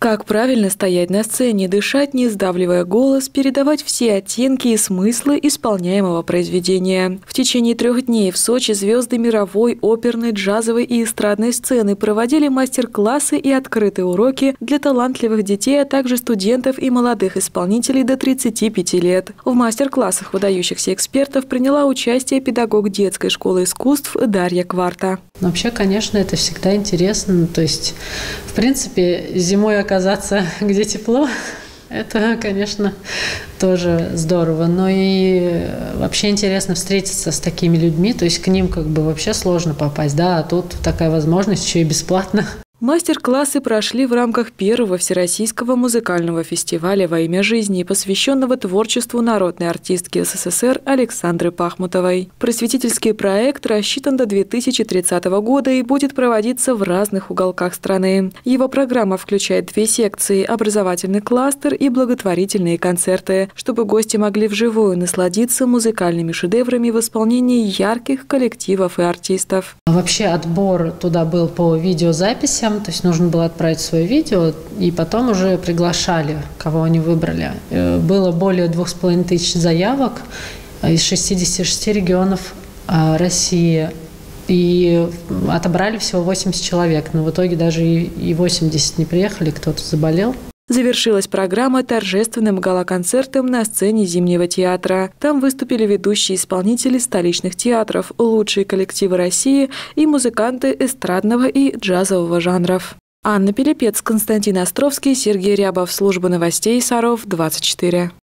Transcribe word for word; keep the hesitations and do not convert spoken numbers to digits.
Как правильно стоять на сцене, дышать, не сдавливая голос, передавать все оттенки и смыслы исполняемого произведения. В течение трех дней в Сочи звезды мировой, оперной, джазовой и эстрадной сцены проводили мастер-классы и открытые уроки для талантливых детей, а также студентов и молодых исполнителей до тридцати пяти лет. В мастер-классах выдающихся экспертов приняла участие педагог детской школы искусств Дарья Кварта. Вообще, конечно, это всегда интересно. То есть, в принципе, зимой оказаться, где тепло, это, конечно, тоже здорово. Но и вообще интересно встретиться с такими людьми. То есть к ним как бы вообще сложно попасть, да, а тут такая возможность еще и бесплатно. Мастер-классы прошли в рамках первого Всероссийского музыкального фестиваля «Во имя жизни», посвященного творчеству народной артистки СССР Александры Пахмутовой. Просветительский проект рассчитан до две тысячи тридцатого года и будет проводиться в разных уголках страны. Его программа включает две секции – образовательный кластер и благотворительные концерты, чтобы гости могли вживую насладиться музыкальными шедеврами в исполнении ярких коллективов и артистов. А вообще отбор туда был по видеозаписям. То есть нужно было отправить свое видео, и потом уже приглашали, кого они выбрали. Было более двух с половиной тысяч заявок из шестидесяти шести регионов России. И отобрали всего восемьдесят человек. Но в итоге даже и восемьдесят не приехали, кто-то заболел. Завершилась программа торжественным гала-концертом на сцене Зимнего театра. Там выступили ведущие исполнители столичных театров, лучшие коллективы России и музыканты эстрадного и джазового жанров. Анна Пилипец, Константин Островский, Сергей Рябов. Служба новостей Саров, двадцать четыре.